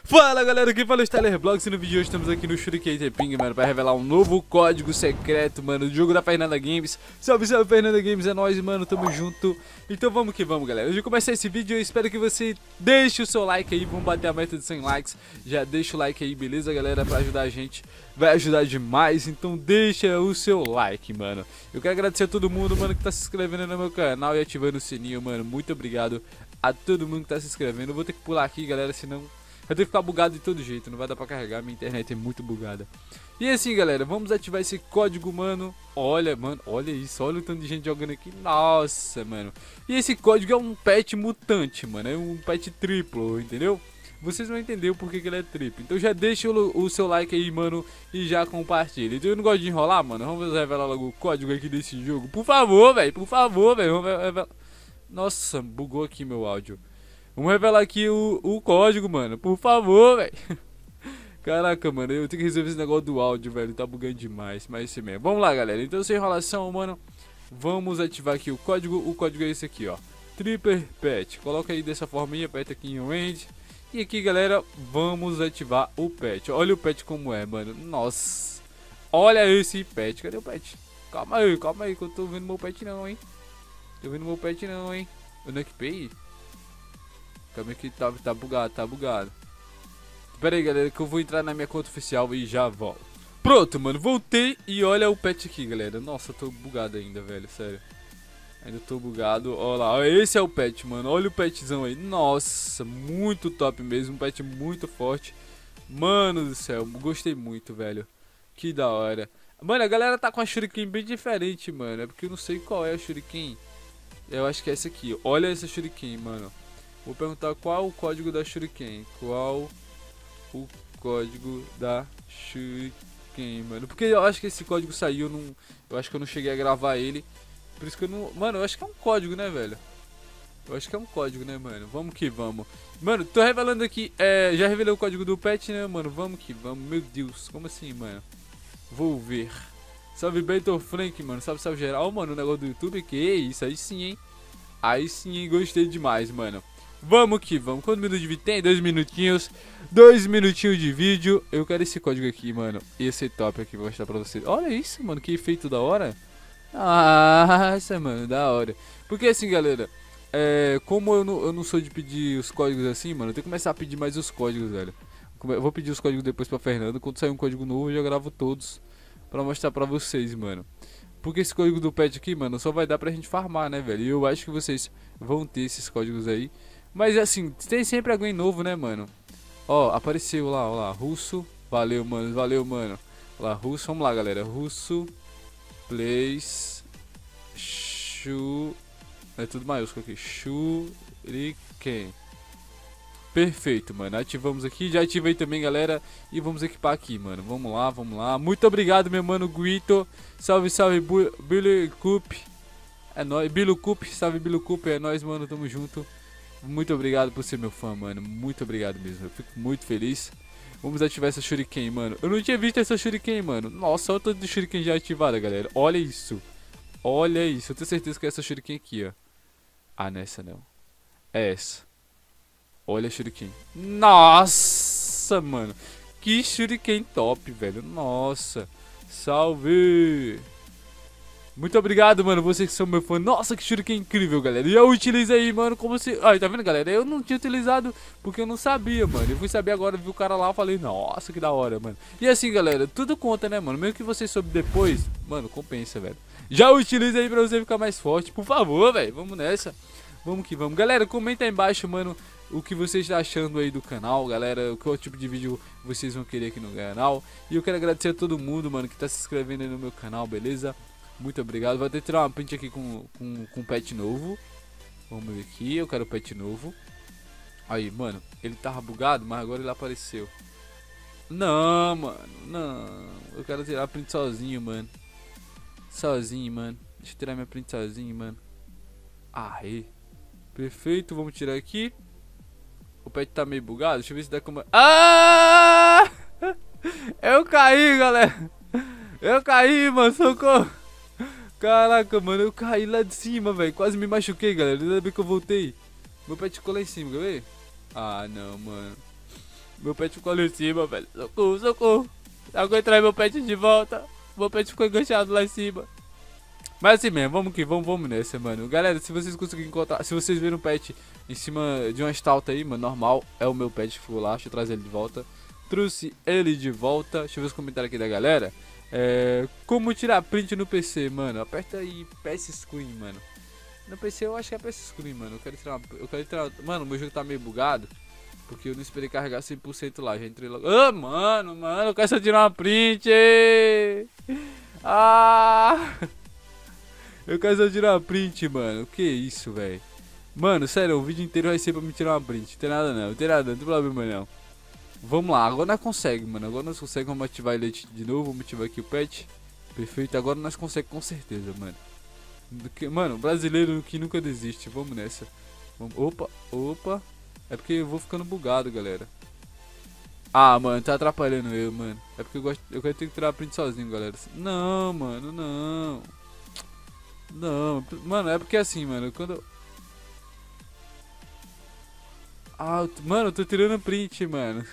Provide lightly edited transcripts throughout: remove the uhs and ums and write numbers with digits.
Fala galera, aqui fala o StylerBlogs e no vídeo de hoje estamos aqui no Shuriken Teping, mano, pra revelar um novo código secreto, mano, do jogo da Fernanda Games. Salve, salve Fernanda Games, é nóis, mano, tamo junto. Então vamos que vamos, galera. Antes de começar esse vídeo, eu espero que você deixe o seu like aí, vamos bater a meta de 100 likes. Já deixa o like aí, beleza, galera, pra ajudar a gente, vai ajudar demais, então deixa o seu like, mano. Eu quero agradecer a todo mundo, mano, que tá se inscrevendo no meu canal e ativando o sininho, mano, muito obrigado a todo mundo que tá se inscrevendo. Eu vou ter que pular aqui, galera, senão vai ter que ficar bugado de todo jeito, não vai dar pra carregar, minha internet é muito bugada. E assim, galera, vamos ativar esse código, mano. Olha, mano, olha isso, olha o tanto de gente jogando aqui, nossa, mano. E esse código é um pet mutante, mano, é um pet triplo, entendeu? Vocês vão entender o porquê que ele é triplo. Então já deixa o seu like aí, mano, e já compartilha. Então eu não gosto de enrolar, mano, vamos revelar logo o código aqui desse jogo. Por favor, velho, vamos revelar. Nossa, bugou aqui meu áudio. Vamos revelar aqui o código, mano. Por favor, velho. Caraca, mano. Eu tenho que resolver esse negócio do áudio, velho. Tá bugando demais. Mas isso mesmo. Vamos lá, galera. Então, sem enrolação, mano. Vamos ativar aqui o código. O código é esse aqui, ó. Tripper Pet. Coloca aí dessa forma e aperta aqui em End. E aqui, galera, vamos ativar o pet. Olha o pet como é, mano. Nossa. Olha esse pet. Cadê o pet? Calma aí. Que eu tô vendo meu pet não, hein. Tô vendo meu pet não, hein. Eu não equipei? Calma aí que tá bugado. Pera aí, galera, que eu vou entrar na minha conta oficial e já volto. Pronto, mano, voltei e olha o pet aqui, galera. Nossa, eu tô bugado ainda, velho, sério. Ainda tô bugado, olha lá, esse é o pet, mano. Olha o petzão aí, nossa, muito top mesmo, um pet muito forte. Mano do céu, gostei muito, velho. Que da hora. Mano, a galera tá com a Shuriken bem diferente, mano. É porque eu não sei qual é a Shuriken. Eu acho que é essa aqui, olha essa Shuriken, mano. Vou perguntar qual o código da Shuriken. Qual o código da Shuriken, mano? Porque eu acho que esse código saiu, eu acho que eu não cheguei a gravar ele. Por isso que eu não... Mano, eu acho que é um código, né, velho? Eu acho que é um código, né, mano? Vamos que vamos. Mano, tô revelando aqui. Já revelei o código do pet, né, mano? Vamos que vamos. Meu Deus, como assim, mano? Vou ver. Salve Bento Frank, mano. Salve geral, mano. O negócio do YouTube. Que isso, aí sim, hein? Aí sim, hein? Gostei demais, mano. Vamos que vamos. Quantos minutos de vídeo tem? 2 minutinhos. 2 minutinhos de vídeo. Eu quero esse código aqui, mano. Esse top aqui, vou mostrar pra vocês. Olha isso, mano. Que efeito da hora. Nossa, mano. Da hora. Porque assim, galera. Como eu não sou de pedir os códigos assim, mano. Eu tenho que começar a pedir mais os códigos, velho. Eu vou pedir os códigos depois pra Fernanda. Quando sair um código novo, eu já gravo todos. Pra mostrar pra vocês, mano. Porque esse código do pet aqui, mano, só vai dar pra gente farmar, né, velho? E eu acho que vocês vão ter esses códigos aí. Mas assim, tem sempre alguém novo, né, mano? Ó, apareceu lá, ó lá, russo. Valeu, mano. Ó lá, russo, vamos lá, galera. Russo, plays, é tudo maiúsculo aqui. Shuriken. Perfeito, mano. Ativamos aqui, já ativei também, galera. E vamos equipar aqui, mano. Vamos lá. Muito obrigado, meu mano Guito. Salve, Billy Coop. É nóis, Billy Coop, salve Billy Coop, é nóis, mano, tamo junto. Muito obrigado por ser meu fã, mano. Muito obrigado mesmo. Eu fico muito feliz. Vamos ativar essa Shuriken, mano. Eu não tinha visto essa Shuriken, mano. Nossa, olha o tanto de Shuriken já ativada, galera. Olha isso. Olha isso. Eu tenho certeza que é essa Shuriken aqui, ó. Ah, nessa não. É essa. Olha a Shuriken. Nossa, mano. Que Shuriken top, velho. Nossa. Salve. Muito obrigado, mano, vocês que são meu fã. Nossa, que Shuriken incrível, galera. E eu utilizei aí, mano, como se... Ai, tá vendo, galera? Eu não tinha utilizado porque eu não sabia, mano. Eu fui saber agora, vi o cara lá, eu falei, nossa, que da hora, mano. E assim, galera, tudo conta, né, mano? Mesmo que vocês soube depois, mano, compensa, velho. Já utiliza aí pra você ficar mais forte, por favor, velho. Vamos nessa. Vamos que vamos. Galera, comenta aí embaixo, mano, o que vocês estão achando aí do canal, galera. Qual tipo de vídeo vocês vão querer aqui no canal. E eu quero agradecer a todo mundo, mano, que tá se inscrevendo aí no meu canal, beleza? Muito obrigado. Vou até tirar uma print aqui com pet novo. Vamos ver aqui. Eu quero pet novo. Aí, mano. Ele tava bugado, mas agora ele apareceu. Não, mano. Não. Eu quero tirar a print sozinho, mano. Sozinho, mano. Deixa eu tirar minha print sozinho, mano. Aí. Perfeito. Vamos tirar aqui. O pet tá meio bugado. Deixa eu ver se dá como... Ah! Eu caí, galera. Eu caí, mano. Socorro. Caraca, mano, eu caí lá de cima, velho. Quase me machuquei, galera. Ainda bem que eu voltei. Meu pet ficou lá em cima, quer ver? Ah, não, mano. Meu pet ficou ali em cima, velho. Socorro, socorro. Alguém traz meu pet de volta. Meu pet ficou enganchado lá em cima. Mas assim mesmo, vamos que vamos nessa, mano. Galera, se vocês conseguirem encontrar, se vocês viram um pet em cima de uma estalta aí, mano, normal, é o meu pet que ficou lá. Deixa eu trazer ele de volta. Trouxe ele de volta. Deixa eu ver os comentários aqui da galera. Como tirar print no PC, mano? Aperta aí PS Screen, mano. No PC eu acho que é PS Screen, mano. Eu quero tirar. Mano, meu jogo tá meio bugado. Porque eu não esperei carregar 100% lá. Já entrei logo. Ah, mano, eu quero só tirar uma print. Ah! Eu quero só tirar uma print, mano. Que isso, velho? Mano, sério, o vídeo inteiro vai ser pra me tirar uma print. Não tem nada não, não tem problema não. Vamos lá, agora nós conseguimos, mano. Agora nós conseguimos, vamos ativar ele de novo. Vamos ativar aqui o pet. Perfeito, agora nós conseguimos com certeza, mano. Mano, brasileiro que nunca desiste. Vamos nessa. Opa. É porque eu vou ficando bugado, galera. Ah, mano, tá atrapalhando eu, mano. É porque eu quero ter que tirar a print sozinho, galera. Não, mano, não. Não, mano, é porque assim, mano, quando... Ah, mano, eu tô tirando print, mano.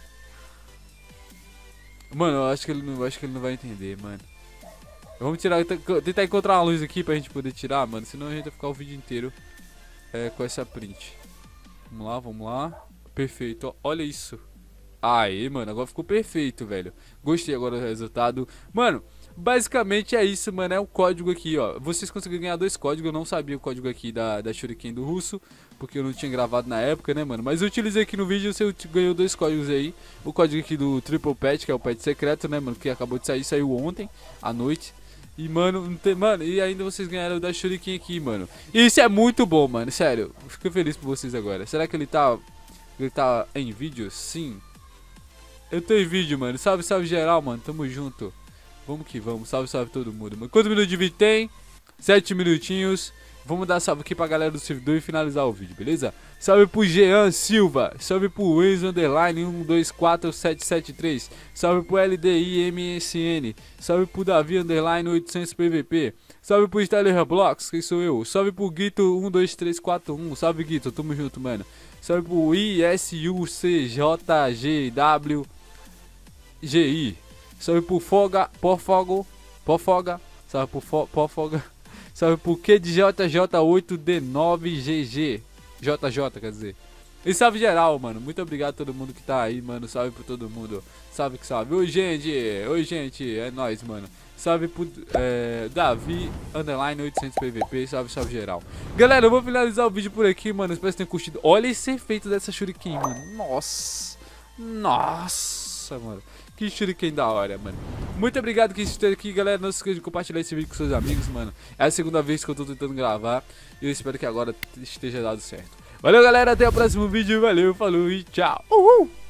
Mano, eu acho que ele não vai entender, mano. Vamos tentar encontrar uma luz aqui pra gente poder tirar, mano. Senão a gente vai ficar o vídeo inteiro com essa print. Vamos lá. Perfeito, ó, olha isso. Aí, mano, agora ficou perfeito, velho. Gostei agora do resultado. Mano, basicamente é isso, mano. É o código aqui, ó. Vocês conseguiram ganhar 2 códigos. Eu não sabia o código aqui da Shuriken do russo, porque eu não tinha gravado na época, né, mano. Mas eu utilizei aqui no vídeo. Você ganhou 2 códigos aí. O código aqui do Triple Pet, que é o pet secreto, né, mano, que acabou de sair. Saiu ontem, à noite. E, mano, e ainda vocês ganharam o da Shuriken aqui, mano. E isso é muito bom, mano. Sério, fico feliz por vocês agora. Será que ele tá em vídeo? Sim. Eu tô em vídeo, mano. Salve, salve geral, mano. Tamo junto. Vamos que vamos. Salve, salve todo mundo, mano. Quantos minutos de vídeo tem? 7 minutinhos. Vamos dar salve aqui pra galera do servidor e finalizar o vídeo, beleza? Salve pro Jean Silva. Salve pro Enzo Underline 124773. Salve pro LDI MSN. Salve pro Davi Underline 800 PVP. Salve pro Styler Blocks, que sou eu. Salve pro Guito 12341. Salve, Guito. Tamo junto, mano. Salve pro ISUCJWGI. Salve pro Pofoga. Salve pro Pofoga. Salve pro QDJJ8D9GG. JJ, quer dizer. E salve geral, mano. Muito obrigado a todo mundo que tá aí, mano. Salve pra todo mundo. Salve que salve. Oi, gente. É nóis, mano. Salve pro Davi Underline 800 PVP. Salve, salve geral. Galera, eu vou finalizar o vídeo por aqui, mano. Espero que tenham curtido. Olha esse efeito dessa Shuriken, mano. Nossa, mano. Que Shuriken da hora, mano. Muito obrigado que esteja aqui, galera. Não se esqueça de compartilhar esse vídeo com seus amigos, mano. É a segunda vez que eu tô tentando gravar. E eu espero que agora esteja dado certo. Valeu, galera. Até o próximo vídeo. Valeu, falou e tchau. Uhul!